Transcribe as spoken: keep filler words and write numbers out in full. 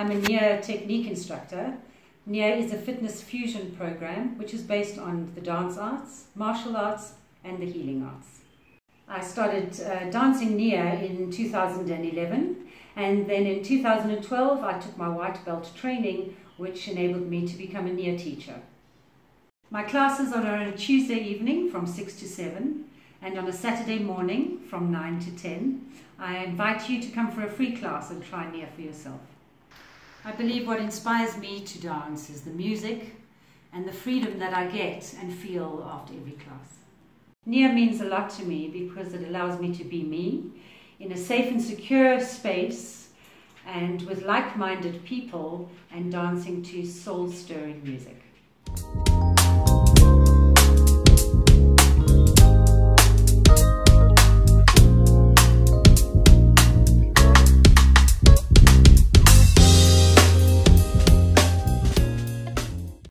I'm a Nia technique instructor. Nia is a fitness fusion program which is based on the dance arts, martial arts and the healing arts. I started uh, dancing Nia in two thousand eleven, and then in two thousand twelve I took my white belt training, which enabled me to become a Nia teacher. My classes are on a Tuesday evening from six to seven and on a Saturday morning from nine to ten. I invite you to come for a free class and try Nia for yourself. I believe what inspires me to dance is the music and the freedom that I get and feel after every class. Nia means a lot to me because it allows me to be me in a safe and secure space and with like-minded people and dancing to soul-stirring music.